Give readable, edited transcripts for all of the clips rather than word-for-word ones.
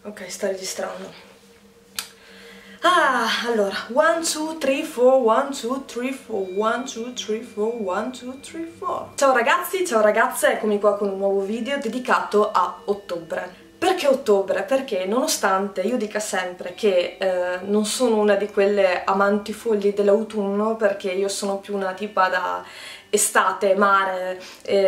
Ok, sta registrando. Allora, 1, 2, 3, 4, 1, 2, 3, 4, 1, 2, 3, 4, 1, 2, 3, 4. Ciao ragazzi, ciao ragazze, eccomi qua con un nuovo video dedicato a ottobre. Perché ottobre? Perché nonostante io dica sempre che non sono una di quelle amanti folli dell'autunno, perché io sono più una tipa da estate, mare,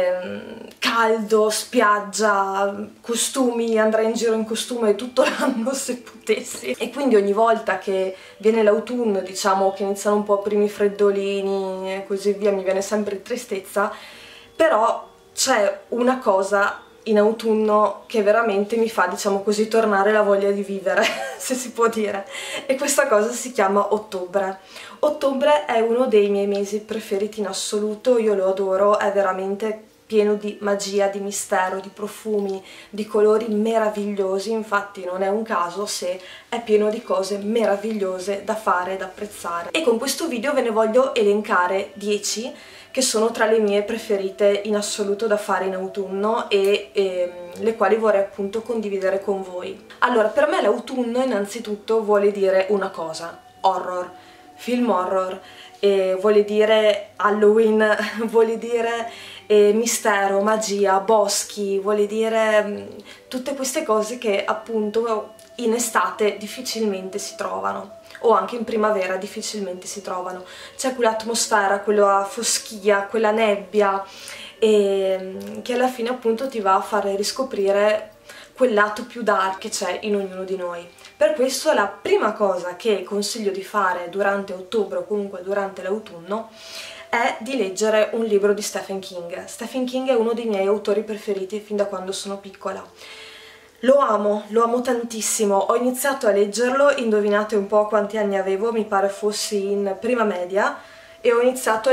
caldo, spiaggia, costumi, andrei in giro in costume tutto l'anno se potessi. E quindi ogni volta che viene l'autunno, diciamo che iniziano un po' primi freddolini e così via, mi viene sempre tristezza, però c'è una cosa in autunno che veramente mi fa, diciamo così, tornare la voglia di vivere, se si può dire, e questa cosa si chiama ottobre. Ottobre è uno dei miei mesi preferiti in assoluto, io lo adoro, è veramente pieno di magia, di mistero, di profumi, di colori meravigliosi, infatti non è un caso se è pieno di cose meravigliose da fare, da apprezzare. E con questo video ve ne voglio elencare 10 che sono tra le mie preferite in assoluto da fare in autunno e le quali vorrei appunto condividere con voi. Allora, per me l'autunno innanzitutto vuole dire una cosa: horror, film horror, vuole dire Halloween, vuole dire mistero, magia, boschi, vuole dire tutte queste cose che appunto in estate difficilmente si trovano, o anche in primavera difficilmente si trovano. C'è quell'atmosfera, quella foschia, quella nebbia che alla fine appunto ti va a fare riscoprire quel lato più dark che c'è in ognuno di noi. Per questo la prima cosa che consiglio di fare durante ottobre o comunque durante l'autunno è di leggere un libro di Stephen King. Stephen King è uno dei miei autori preferiti fin da quando sono piccola. Lo amo tantissimo, ho iniziato a leggerlo, indovinate un po' quanti anni avevo, mi pare fossi in prima media, e ho iniziato a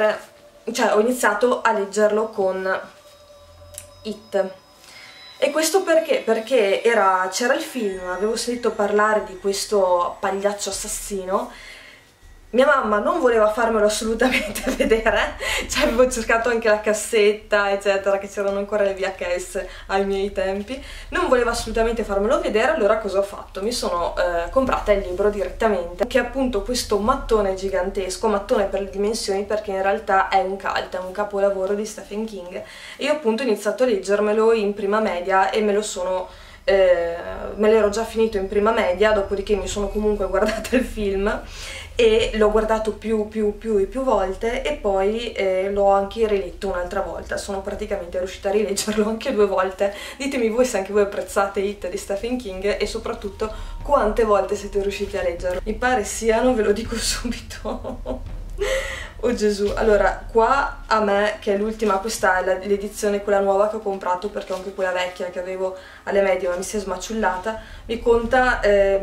leggerlo con It. E questo perché? Perché c'era il film, avevo sentito parlare di questo pagliaccio assassino. Mia mamma non voleva farmelo assolutamente vedere, cioè avevo cercato anche la cassetta eccetera, che c'erano ancora le VHS ai miei tempi, non voleva assolutamente farmelo vedere. Allora cosa ho fatto? Mi sono comprata il libro direttamente, che è appunto questo mattone gigantesco, mattone per le dimensioni perché in realtà è un cult, è un capolavoro di Stephen King, e io appunto ho iniziato a leggermelo in prima media e me l'ero già finito in prima media, dopodiché mi sono comunque guardata il film e l'ho guardato più volte, e poi l'ho anche riletto un'altra volta. Sono praticamente riuscita a rileggerlo anche 2 volte. Ditemi voi se anche voi apprezzate It di Stephen King e soprattutto quante volte siete riusciti a leggerlo. Mi pare siano, ve lo dico subito. Oh Gesù. Allora, qua a me, che è l'ultima, questa è l'edizione, quella nuova che ho comprato, perché anche quella vecchia che avevo alle medie ma mi si è smaciullata, mi conta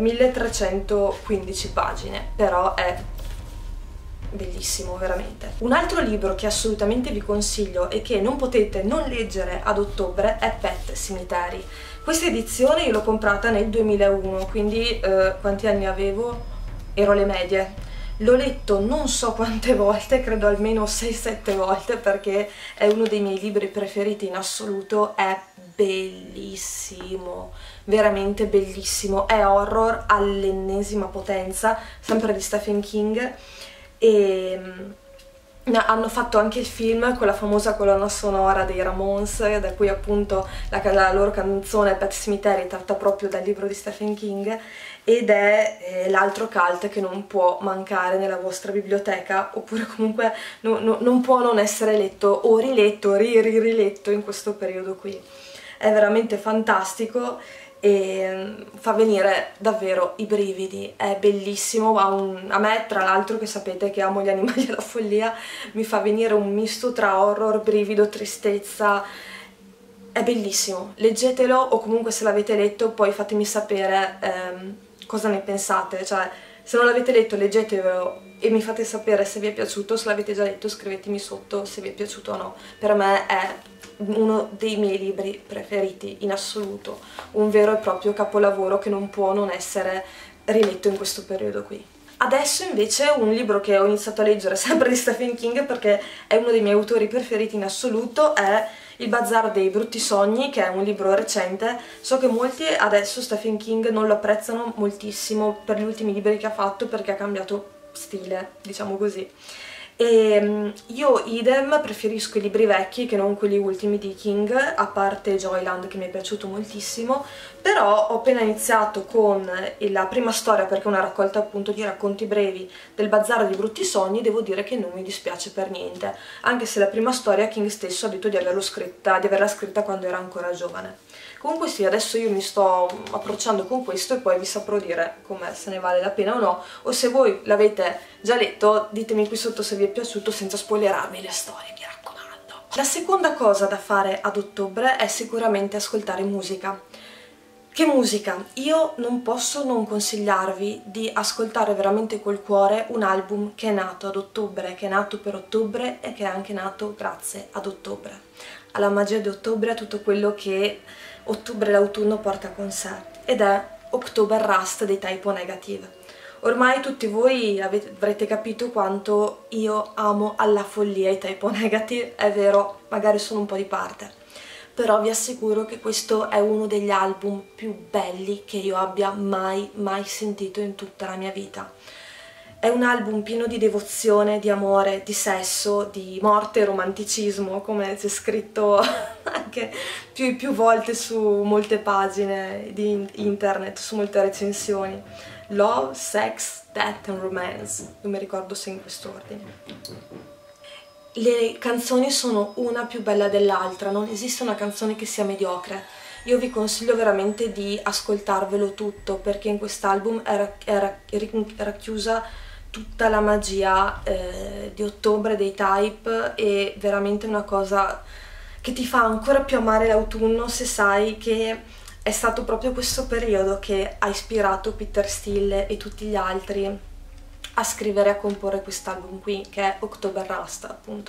1315 pagine, però è bellissimo, veramente. Un altro libro che assolutamente vi consiglio e che non potete non leggere ad ottobre è Pet Sematary. Questa edizione io l'ho comprata nel 2001, quindi quanti anni avevo? Ero alle medie. L'ho letto non so quante volte, credo almeno 6-7 volte, perché è uno dei miei libri preferiti in assoluto, è bellissimo, veramente bellissimo, è horror all'ennesima potenza, sempre di Stephen King, e hanno fatto anche il film con la famosa colonna sonora dei Ramones, da cui appunto la loro canzone Pet Sematary è tratta proprio dal libro di Stephen King, ed è l'altro cult che non può mancare nella vostra biblioteca, oppure comunque non può non essere letto o riletto, riletto in questo periodo qui. È veramente fantastico e fa venire davvero i brividi, è bellissimo. A me, tra l'altro, che sapete che amo gli animali alla follia, mi fa venire un misto tra horror, brivido, tristezza. È bellissimo, leggetelo, o comunque se l'avete letto poi fatemi sapere cosa ne pensate, cioè se non l'avete letto leggetevelo e mi fate sapere se vi è piaciuto. Se l'avete già letto scrivetemi sotto se vi è piaciuto o no. Per me è uno dei miei libri preferiti in assoluto, un vero e proprio capolavoro che non può non essere riletto in questo periodo qui. Adesso invece un libro che ho iniziato a leggere sempre di Stephen King, perché è uno dei miei autori preferiti in assoluto, è Il Bazar dei brutti sogni, che è un libro recente. So che molti adesso Stephen King non lo apprezzano moltissimo per gli ultimi libri che ha fatto, perché ha cambiato stile, diciamo così. E io idem, preferisco i libri vecchi che non quelli ultimi di King, a parte Joyland che mi è piaciuto moltissimo, però ho appena iniziato con la prima storia, perché è una raccolta appunto di racconti brevi del Bazar dei brutti sogni. Devo dire che non mi dispiace per niente, anche se la prima storia King stesso ha detto di averla scritta quando era ancora giovane. Comunque sì, adesso io mi sto approcciando con questo e poi vi saprò dire com'è, se ne vale la pena o no, o se voi l'avete già letto ditemi qui sotto se vi è piaciuto senza spoilerarmi le storie, mi raccomando. La seconda cosa da fare ad ottobre è sicuramente ascoltare musica. Che musica? Io non posso non consigliarvi di ascoltare veramente col cuore un album che è nato ad ottobre, che è nato per ottobre e che è anche nato grazie ad ottobre. Alla magia di ottobre, a tutto quello che ottobre l'autunno porta con sé, ed è October Rust dei Type O Negative. Ormai tutti voi avrete capito quanto io amo alla follia i Type O Negative, è vero, magari sono un po' di parte, però vi assicuro che questo è uno degli album più belli che io abbia mai sentito in tutta la mia vita. È un album pieno di devozione, di amore, di sesso, di morte e romanticismo, come c'è scritto anche più volte su molte pagine di internet, su molte recensioni. Love, Sex, Death and Romance, non mi ricordo se in quest'ordine. Le canzoni sono una più bella dell'altra, non esiste una canzone che sia mediocre. Io vi consiglio veramente di ascoltarvelo tutto, perché in quest'album era racchiusa tutta la magia di ottobre dei Type, e veramente una cosa che ti fa ancora più amare l'autunno se sai che è stato proprio questo periodo che ha ispirato Peter Steele e tutti gli altri a scrivere e a comporre quest'album qui, che è October Rust, appunto.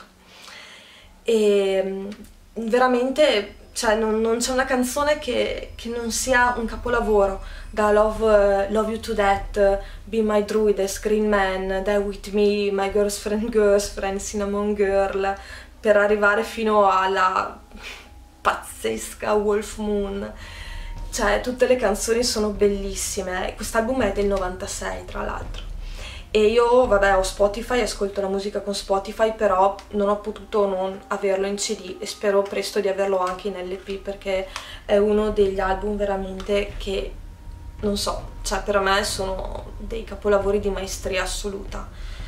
E veramente, cioè, non c'è una canzone che non sia un capolavoro, da Love You to Death, Be My Druides, Green Man, Die With Me, My Girlfriend, Cinnamon Girl, per arrivare fino alla pazzesca Wolf Moon. Cioè, tutte le canzoni sono bellissime. Quest'album è del 96, tra l'altro. E io, vabbè, ho Spotify, ascolto la musica con Spotify, però non ho potuto non averlo in CD e spero presto di averlo anche in LP, perché è uno degli album veramente che, non so, cioè per me sono dei capolavori di maestria assoluta.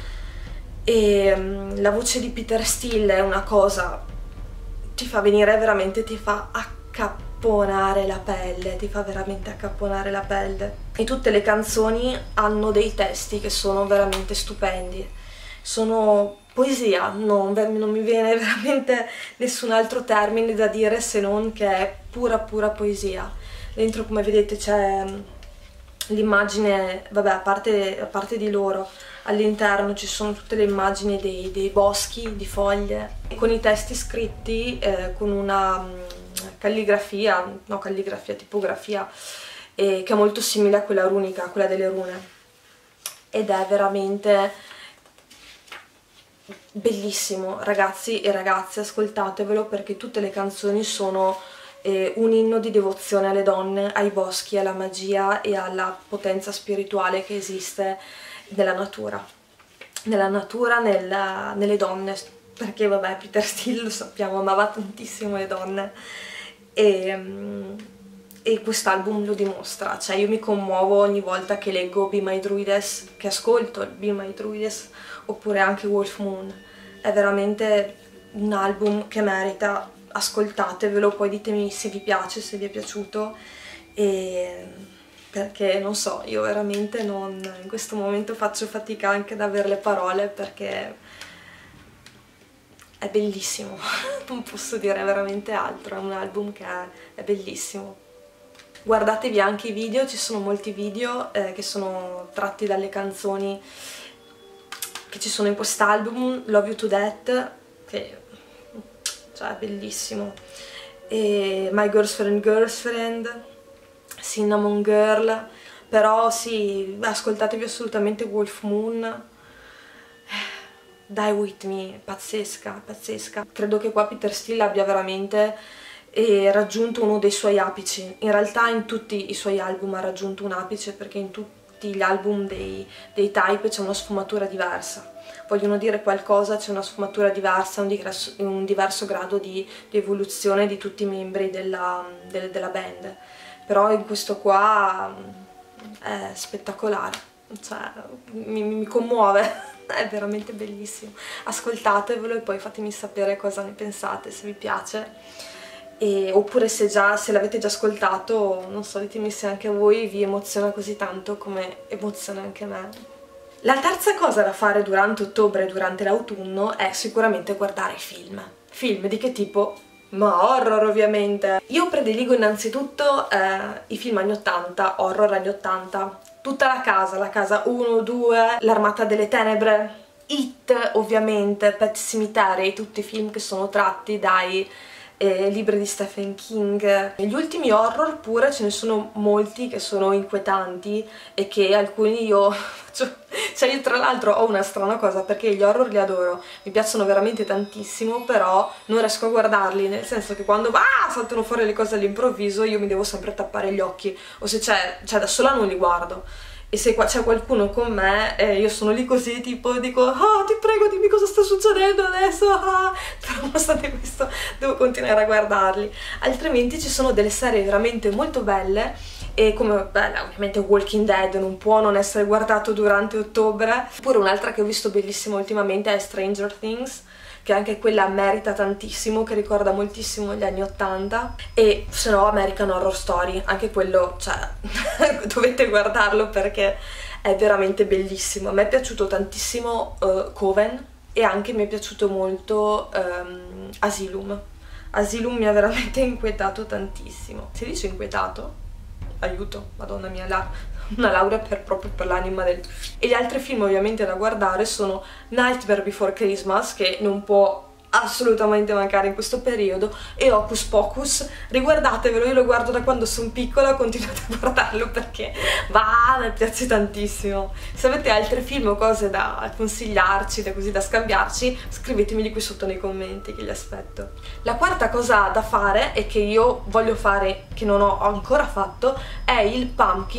E la voce di Peter Steele è una cosa, ti fa venire veramente, ti fa accapponare la pelle, ti fa veramente accapponare la pelle. E tutte le canzoni hanno dei testi che sono veramente stupendi, sono poesia, non mi viene veramente nessun altro termine da dire se non che è pura poesia. Dentro, come vedete, c'è l'immagine, vabbè, a parte di loro, all'interno ci sono tutte le immagini dei boschi, di foglie, con i testi scritti con una tipografia, che è molto simile a quella runica, a quella delle rune, ed è veramente bellissimo. Ragazzi e ragazze, ascoltatevelo, perché tutte le canzoni sono un inno di devozione alle donne, ai boschi, alla magia e alla potenza spirituale che esiste nella natura, nelle donne, perché vabbè, Peter Steele, lo sappiamo, amava tantissimo le donne, e quest'album lo dimostra. Cioè, io mi commuovo ogni volta che leggo Be My Druides, che ascolto Be My Druides, oppure anche Wolf Moon. È veramente un album che merita, ascoltatevelo, poi ditemi se vi piace, se vi è piaciuto, perché non so, io veramente in questo momento faccio fatica anche ad avere le parole, perché è bellissimo, non posso dire veramente altro, è un album che è bellissimo. Guardatevi anche i video, ci sono molti video che sono tratti dalle canzoni che ci sono in quest'album. Love You to Death, che cioè, è bellissimo, e My Girlfriend, Cinnamon Girl, però sì, ascoltatevi assolutamente Wolf Moon, Die With Me, pazzesca, pazzesca. Credo che qua Peter Steele abbia veramente raggiunto uno dei suoi apici. In realtà in tutti i suoi album ha raggiunto un apice, perché in tutti gli album dei Type c'è una sfumatura diversa. Vogliono dire qualcosa, c'è una sfumatura diversa, un diverso grado di evoluzione di tutti i membri della band. Però in questo qua è spettacolare, cioè mi commuove. È veramente bellissimo, ascoltatevelo e poi fatemi sapere cosa ne pensate, se vi piace, oppure se l'avete già ascoltato, non so, ditemi se anche a voi vi emoziona così tanto come emoziona anche me. La terza cosa da fare durante ottobre e durante l'autunno è sicuramente guardare film. Film di che tipo? Ma horror, ovviamente. Io prediligo innanzitutto i film anni 80, horror anni 80. Tutta la casa 1, 2, L'Armata delle Tenebre, It, ovviamente, Pet Sematary, tutti i film che sono tratti dai libri di Stephen King. Negli ultimi horror pure ce ne sono molti che sono inquietanti e che alcuni io faccio... Cioè io tra l'altro ho una strana cosa, perché gli horror li adoro, mi piacciono veramente tantissimo, però non riesco a guardarli, nel senso che quando saltano fuori le cose all'improvviso io mi devo sempre tappare gli occhi, o se c'è, da sola non li guardo. E se c'è qualcuno con me, io sono lì così, tipo, dico ti prego dimmi cosa sta succedendo adesso, però nonostante questo devo continuare a guardarli. Altrimenti ci sono delle serie veramente molto belle, e come, ovviamente Walking Dead non può non essere guardato durante ottobre. Oppure un'altra che ho visto bellissima ultimamente è Stranger Things, che anche quella merita tantissimo, che ricorda moltissimo gli anni 80, e se no American Horror Story, anche quello, cioè, dovete guardarlo perché è veramente bellissimo. A me è piaciuto tantissimo Coven, e anche mi è piaciuto molto Asylum. Asylum mi ha veramente inquietato tantissimo. Si dice inquietato? Aiuto, madonna mia, una laurea proprio per l'anima del... E gli altri film ovviamente da guardare sono Nightmare Before Christmas, che non può assolutamente mancare in questo periodo, e Hocus Pocus. Riguardatevelo, io lo guardo da quando sono piccola, continuate a guardarlo perché mi piace tantissimo. Se avete altri film o cose da consigliarci, così da scambiarci, scrivetemeli qui sotto nei commenti, che li aspetto. La quarta cosa da fare, e che io voglio fare, che non ho ancora fatto, è il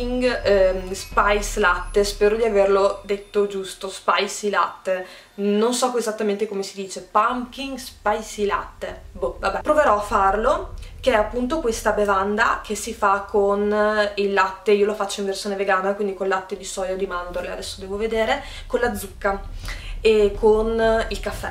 pumpkin spice latte. Spero di averlo detto giusto, spicy latte. Non so esattamente come si dice, pumpkin spicy latte, boh, vabbè. Proverò a farlo, che è appunto questa bevanda che si fa con il latte. Io lo faccio in versione vegana, quindi con latte di soia o di mandorle, adesso devo vedere, con la zucca e con il caffè.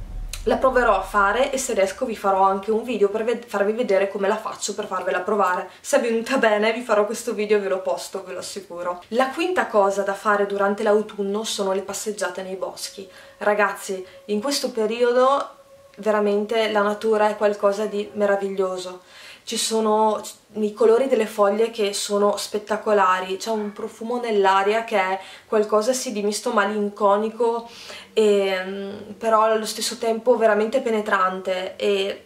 La proverò a fare, e se riesco vi farò anche un video per farvi vedere come la faccio, per farvela provare. Se è venuta bene vi farò questo video e ve lo posto, ve lo assicuro. La quinta cosa da fare durante l'autunno sono le passeggiate nei boschi. Ragazzi, in questo periodo veramente la natura è qualcosa di meraviglioso. Ci sono i colori delle foglie che sono spettacolari, c'è un profumo nell'aria che è qualcosa sì di misto malinconico, però allo stesso tempo veramente penetrante. E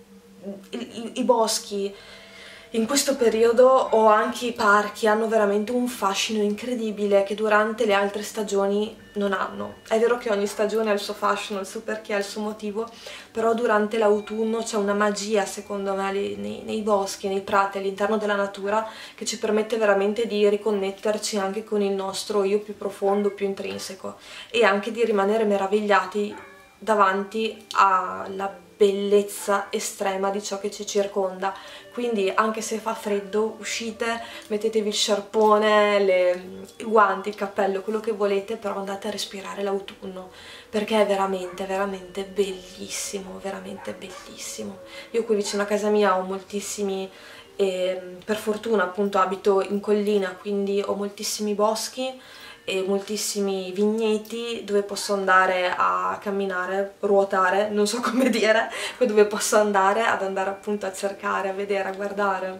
i boschi in questo periodo, o anche i parchi, hanno veramente un fascino incredibile che durante le altre stagioni non hanno. È vero che ogni stagione ha il suo fascino, il suo perché, ha il suo motivo, però durante l'autunno c'è una magia, secondo me, nei boschi, nei prati, all'interno della natura, che ci permette veramente di riconnetterci anche con il nostro io più profondo, più intrinseco, e anche di rimanere meravigliati davanti alla bellezza estrema di ciò che ci circonda. Quindi anche se fa freddo, uscite, mettetevi il sciarpone, i guanti, il cappello, quello che volete, però andate a respirare l'autunno, perché è veramente, veramente bellissimo, veramente bellissimo. Io qui vicino a casa mia ho moltissimi, per fortuna appunto abito in collina, quindi ho moltissimi boschi e moltissimi vigneti dove posso andare a camminare, ruotare, non so come dire, dove posso andare appunto a cercare, a vedere, a guardare,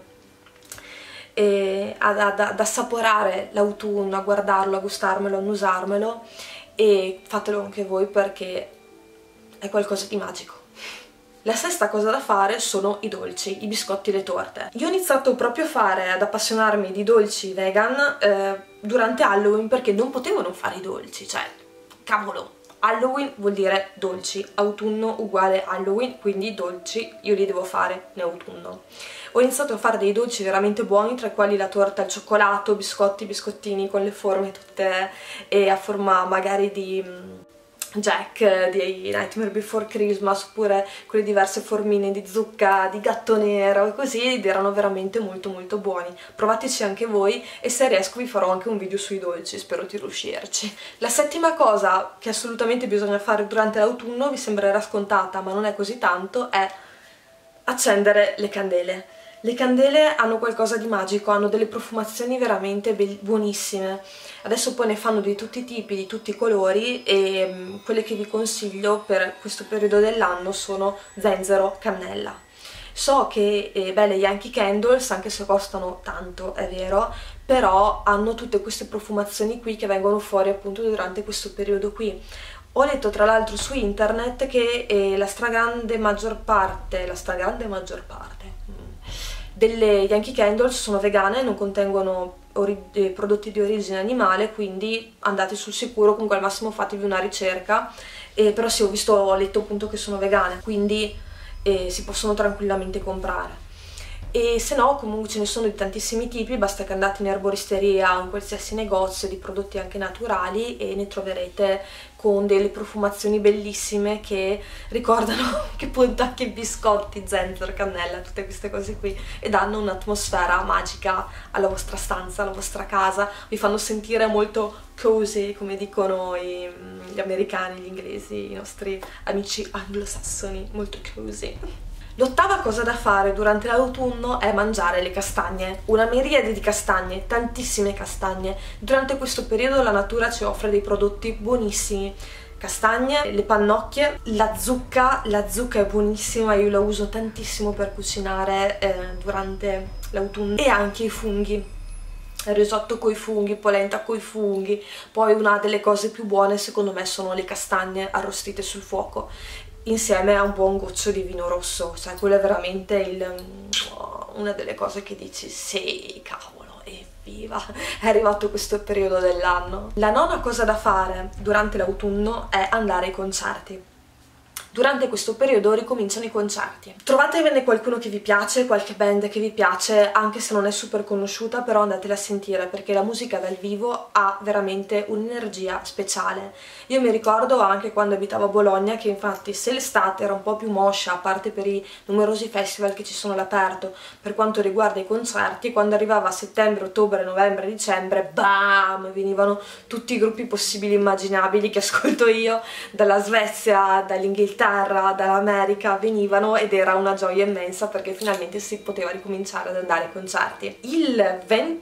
e ad assaporare l'autunno, a guardarlo, a gustarmelo, a annusarmelo. E fatelo anche voi perché è qualcosa di magico. La sesta cosa da fare sono i dolci, i biscotti e le torte. Io ho iniziato proprio ad appassionarmi di dolci vegan durante Halloween, perché non potevo non fare i dolci, cioè, cavolo, Halloween vuol dire dolci, autunno uguale Halloween, quindi dolci io li devo fare in autunno. Ho iniziato a fare dei dolci veramente buoni, tra i quali la torta al cioccolato, biscotti, biscottini con le forme tutte e a forma magari di Jack, di Nightmare Before Christmas, oppure quelle diverse formine di zucca, di gatto nero e così, ed erano veramente molto molto buoni. Provateci anche voi e se riesco vi farò anche un video sui dolci, spero di riuscirci. La settima cosa che assolutamente bisogna fare durante l'autunno, vi sembrerà scontata ma non è così tanto, è accendere le candele. Le candele hanno qualcosa di magico, hanno delle profumazioni veramente buonissime. Adesso poi ne fanno di tutti i tipi, di tutti i colori e quelle che vi consiglio per questo periodo dell'anno sono zenzero, cannella. So che le Yankee Candles, anche se costano tanto, è vero, però hanno tutte queste profumazioni qui che vengono fuori appunto durante questo periodo qui. Ho letto tra l'altro su internet che la stragrande maggior parte delle Yankee Candles sono vegane, non contengono prodotti di origine animale, quindi andate sul sicuro, comunque al massimo fatevi una ricerca, però sì, ho letto appunto che sono vegane, quindi si possono tranquillamente comprare. E se no comunque ce ne sono di tantissimi tipi, basta che andate in erboristeria o in qualsiasi negozio di prodotti anche naturali e ne troverete con delle profumazioni bellissime che ricordano che appunto anche i biscotti, zenzero, cannella, tutte queste cose qui, e danno un'atmosfera magica alla vostra stanza, alla vostra casa, vi fanno sentire molto cozy, come dicono gli americani, gli inglesi, i nostri amici anglosassoni, molto cozy. L'ottava cosa da fare durante l'autunno è mangiare le castagne, una miriade di castagne, tantissime castagne. Durante questo periodo la natura ci offre dei prodotti buonissimi, castagne, le pannocchie, la zucca è buonissima, io la uso tantissimo per cucinare durante l'autunno, e anche i funghi. Il risotto coi funghi, polenta coi funghi. Poi una delle cose più buone secondo me sono le castagne arrostite sul fuoco, insieme a un buon goccio di vino rosso, cioè quello è veramente una delle cose che dici sì, cavolo, evviva, è arrivato questo periodo dell'anno. La nona cosa da fare durante l'autunno è andare ai concerti. Durante questo periodo ricominciano i concerti. Trovatevene qualcuno che vi piace, qualche band che vi piace, anche se non è super conosciuta, però andatela a sentire perché la musica dal vivo ha veramente un'energia speciale. Io mi ricordo anche quando abitavo a Bologna che infatti se l'estate era un po' più moscia, a parte per i numerosi festival che ci sono all'aperto, per quanto riguarda i concerti, quando arrivava settembre, ottobre, novembre, dicembre, bam! Venivano tutti i gruppi possibili e immaginabili che ascolto io, dalla Svezia, dall'Inghilterra, dall'America, venivano ed era una gioia immensa perché finalmente si poteva ricominciare ad andare ai concerti. Il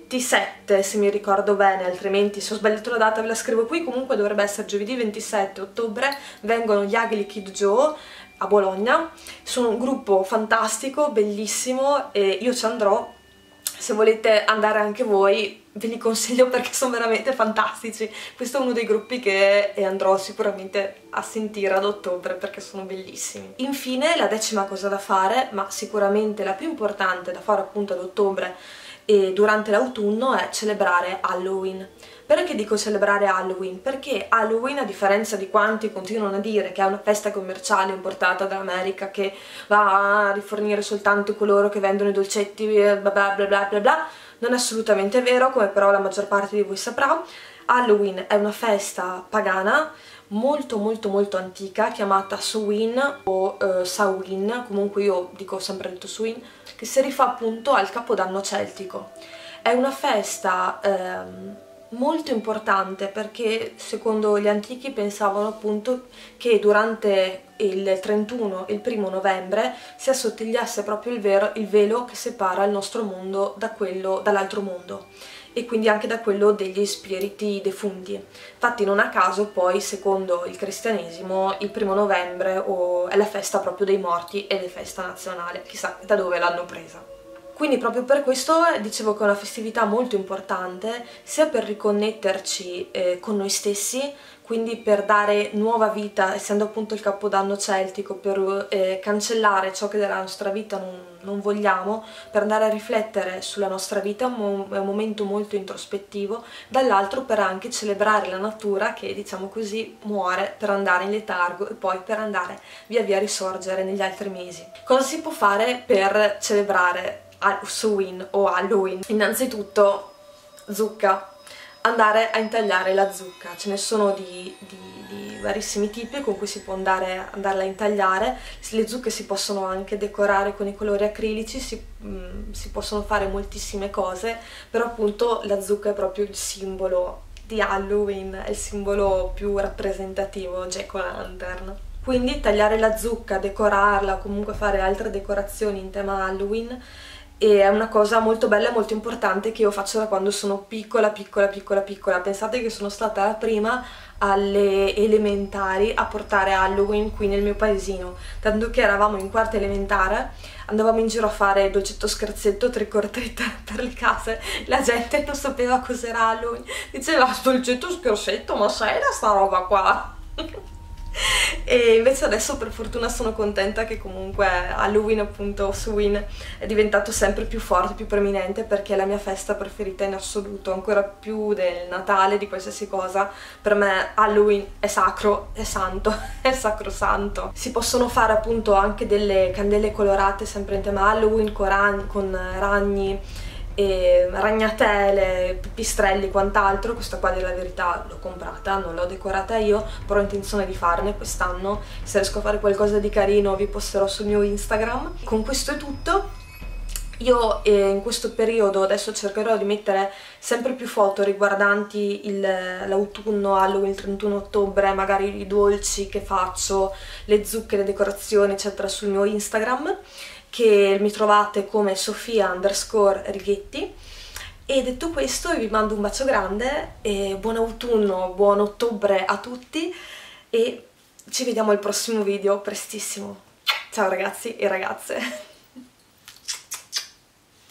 27, se mi ricordo bene, altrimenti se ho sbagliato la data ve la scrivo qui, comunque dovrebbe essere giovedì 27 ottobre, vengono gli Ugly Kid Joe a Bologna. Sono un gruppo fantastico, bellissimo, e io ci andrò. Se volete andare anche voi ve li consiglio perché sono veramente fantastici. Questo è uno dei gruppi che andrò sicuramente a sentire ad ottobre perché sono bellissimi. Infine la decima cosa da fare, ma sicuramente la più importante da fare appunto ad ottobre e durante l'autunno, è celebrare Halloween. Perché dico celebrare Halloween? Perché Halloween, a differenza di quanti continuano a dire che è una festa commerciale importata dall'America che va a rifornire soltanto coloro che vendono i dolcetti bla bla bla bla bla, non è assolutamente vero, come però la maggior parte di voi saprà. Halloween è una festa pagana molto molto molto antica, chiamata Samhain o Samhain, comunque io dico sempre detto Samhain, che si rifà appunto al capodanno celtico. È una festa molto importante perché secondo gli antichi pensavano appunto che durante il 31 e il 1° novembre si assottigliasse proprio il velo che separa il nostro mondo dall'altro mondo, e quindi anche da quello degli spiriti defunti. Infatti non a caso poi, secondo il cristianesimo, il 1° novembre è la festa proprio dei morti ed è festa nazionale, chissà da dove l'hanno presa. Quindi proprio per questo dicevo che è una festività molto importante, sia per riconnetterci con noi stessi, quindi per dare nuova vita, essendo appunto il capodanno celtico, per cancellare ciò che della nostra vita non vogliamo, per andare a riflettere sulla nostra vita, è un momento molto introspettivo, dall'altro per anche celebrare la natura che, diciamo così, muore per andare in letargo e poi per andare via via a risorgere negli altri mesi. Cosa si può fare per celebrare Halloween o Halloween? Innanzitutto zucca, andare a intagliare la zucca, ce ne sono di varissimi tipi con cui si può andarla a intagliare. Le zucche si possono anche decorare con i colori acrilici, si possono fare moltissime cose, però appunto la zucca è proprio il simbolo di Halloween, è il simbolo più rappresentativo, Jack-o'-lantern. Quindi tagliare la zucca, decorarla o comunque fare altre decorazioni in tema Halloween e è una cosa molto bella e molto importante che io faccio da quando sono piccola. Pensate che sono stata la prima alle elementari a portare Halloween qui nel mio paesino, tanto che eravamo in quarta elementare, andavamo in giro a fare dolcetto scherzetto, trick or treat per le case, la gente non sapeva cos'era Halloween, diceva dolcetto scherzetto, ma sai da sta roba qua? E invece adesso per fortuna sono contenta che comunque Halloween, appunto Halloween, è diventato sempre più forte, più preminente, perché è la mia festa preferita in assoluto, ancora più del Natale, di qualsiasi cosa. Per me Halloween è sacro, è santo, è sacrosanto. Si possono fare appunto anche delle candele colorate sempre in tema Halloween con ragni e ragnatele, pipistrelli, quant'altro. Questa qua della verità l'ho comprata, non l'ho decorata io, però ho intenzione di farne quest'anno. Se riesco a fare qualcosa di carino vi posterò sul mio Instagram. Con questo è tutto. Io in questo periodo adesso cercherò di mettere sempre più foto riguardanti l'autunno, Halloween, il 31 ottobre, magari i dolci che faccio, le zucche, le decorazioni eccetera sul mio Instagram, che mi trovate come Sofia_Righetti. E detto questo vi mando un bacio grande e buon autunno, buon ottobre a tutti e ci vediamo al prossimo video prestissimo. Ciao ragazzi e ragazze!